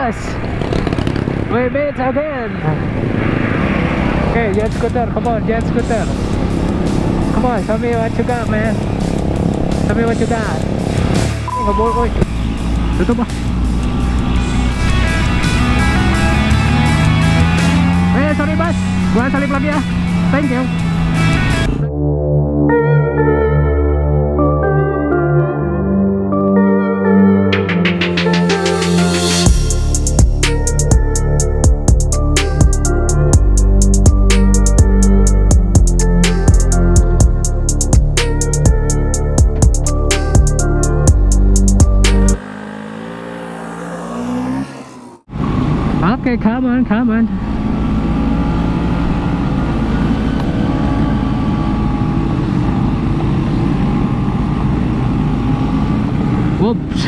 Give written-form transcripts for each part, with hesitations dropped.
bus. We meet again. Okay, jet scooter, come on, jet scooter. Come on, tell me what you got, man. Tell me what you got. Nggak boleh, tutup ah. Sorry bus, gua salip lagi ya. Thank you. Okay, come on, come on. Whoops.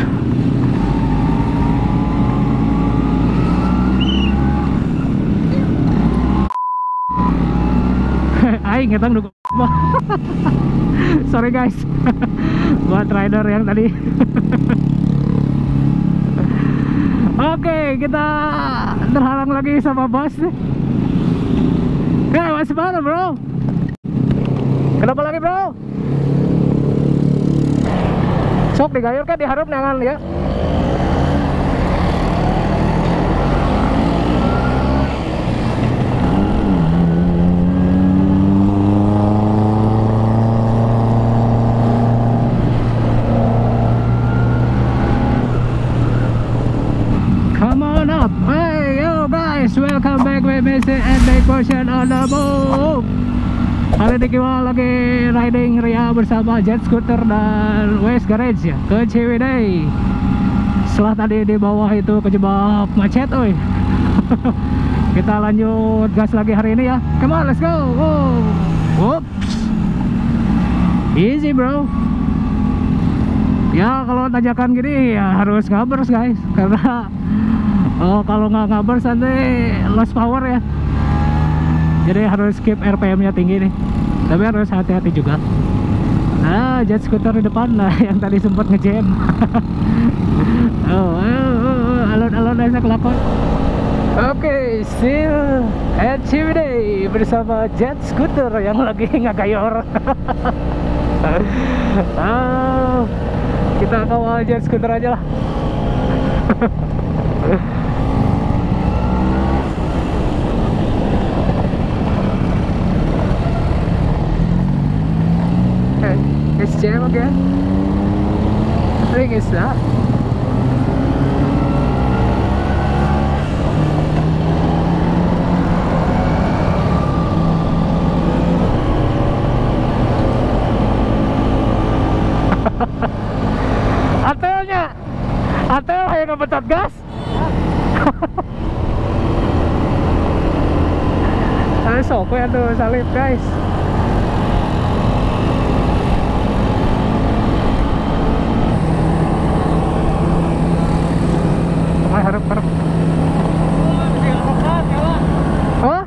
Aing ngetang dulu. Sorry guys. Buat rider yang tadi. Oke, kita terhalang lagi sama bos. Hey, what's the matter, bro? Kenapa lagi, bro? Sok digayur kan diharap nangan ya. Come on up. Hey, yo guys, welcome back with Messi and Big Portion on the move. Hari ini kita lagi riding Ria bersama Jet Scooter dan West Garage ya, ke Ciwidey. Setelah tadi di bawah itu kejebak macet, oi. Kita lanjut gas lagi hari ini ya. Come on, let's go. Oh. Whoops. Easy bro. Ya kalau tanjakan gini ya harus ngabers guys, karena kalau nggak ngabers nanti lost power ya. Jadi harus keep RPM nya tinggi nih. Tapi harus hati-hati juga. Nah, jet scooter di depan lah yang tadi sempat ngejam. Alon-alon aja kelakon. Oke, still at Ciwidey bersama jet scooter yang lagi ngagayor. Kita kawal jet scooter aja lah. It's jam again? I think it's not. Atel kayak ngebetot gas. Sok ya tuh salib guys. Harap. Oh?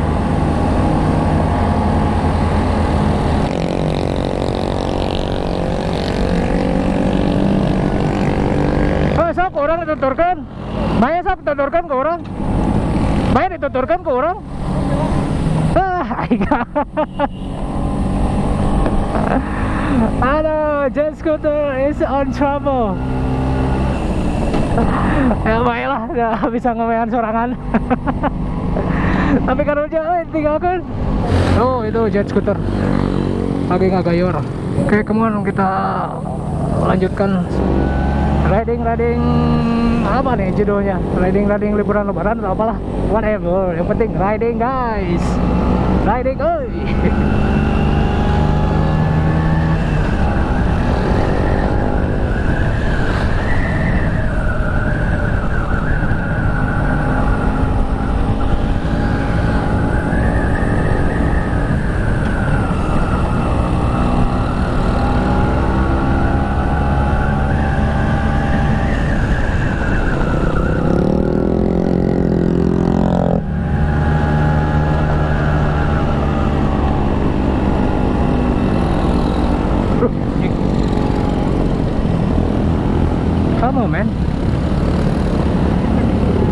Sok orang dituturkan. Maya sok dituturkan ke orang. Maya dituturkan ke orang. Aduh, jet scooter is on trouble. Ya baiklah, gak bisa ngewean sorangan. Tapi kan udah tinggalkan. Oh itu jet scooter lagi ngagayor. Oke, kemudian kita lanjutkan riding apa nih judulnya? Riding liburan lebaran atau apalah, whatever. Yang penting riding guys. Riding, oi. Come on, man.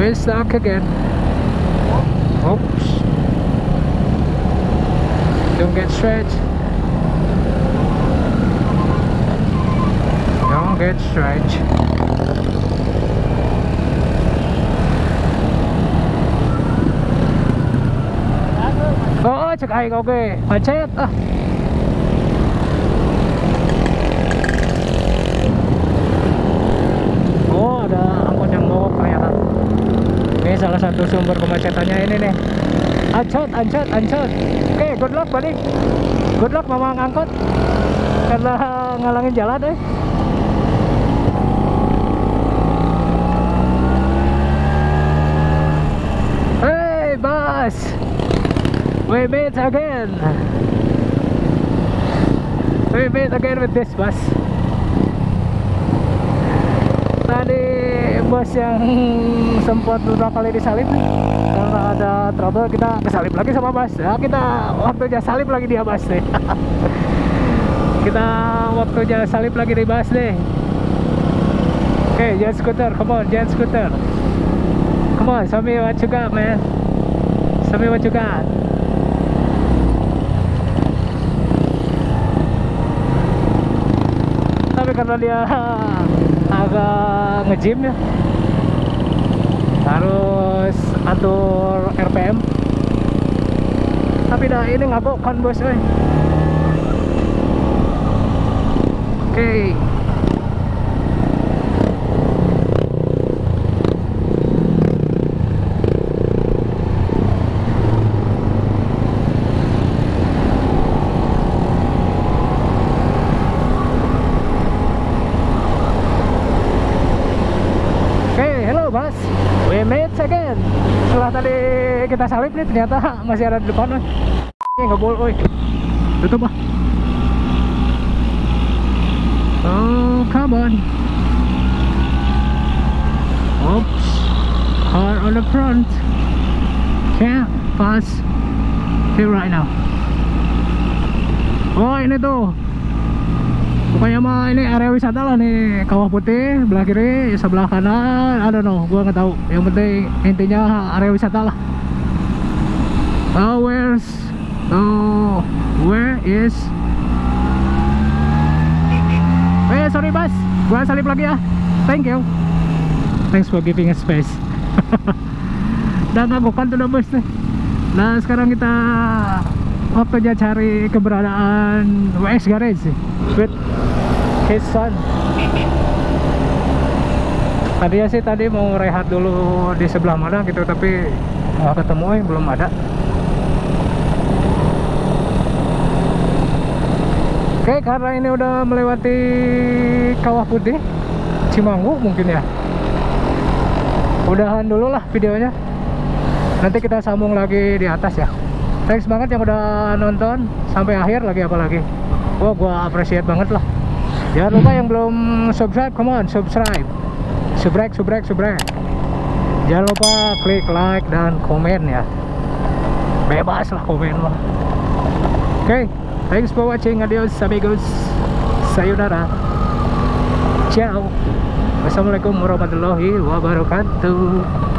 We're stuck again. Oops. Don't get stretched. Don't get stretched. Oh, cek aing oke. Macet ah. Oh, ada angkot yang mogok ternyata. Ini salah satu sumber kemacetannya ini nih. Ancot. Oke, good luck buddy. Good luck mamang angkot. Karena ngalangin jalan deh. Hey, bus. We meet again. We meet again with this bus. Tadi bus yang sempat beberapa kali disalip karena ada trouble, kita kesalip lagi sama bus. Ya, kita waktunya salip lagi dia bus nih. Kita waktunya salip lagi di bus nih. Oke, Jet Scooter, come on, Jet Scooter. Come on, show me what you got, man. Show me what you got. Tapi karena dia agak nge-gym ya, harus atur RPM. Tapi dah ini ngabok kan bos, Oke. Bus, we meet again. Setelah tadi kita salip nih, ternyata masih ada di depan. Ini nggak boleh, tutup ah. Oh, come on. Oops, car on the front. Can't pass here right now. Oh, ini tuh. Pokoknya mah ini area wisata lah nih, Kawah Putih belah kiri, sebelah kanan, I don't know, gua nggak tahu. Yang penting intinya area wisata lah. Oh, where is? Sorry bus, gua salip lagi ya. Thank you. Thanks for giving us space. Dan ngagokan tuh udah bus nih. Nah sekarang kita waktunya cari keberadaan WX Garage sih, with his son. Tadinya sih tadi mau rehat dulu di sebelah mana gitu, tapi nggak ketemu, belum ada. Oke, karena ini udah melewati Kawah Putih, Cimanggu mungkin ya, udahan dulu lah videonya. Nanti kita sambung lagi di atas ya. Thanks banget yang udah nonton sampai akhir lagi, apalagi wah gua appreciate banget lah. Jangan lupa yang belum subscribe, come on subscribe. Jangan lupa klik like dan komen ya, bebas lah komen lah. Oke, thanks for watching, adios amigos, sayonara, ciao, wassalamualaikum warahmatullahi wabarakatuh.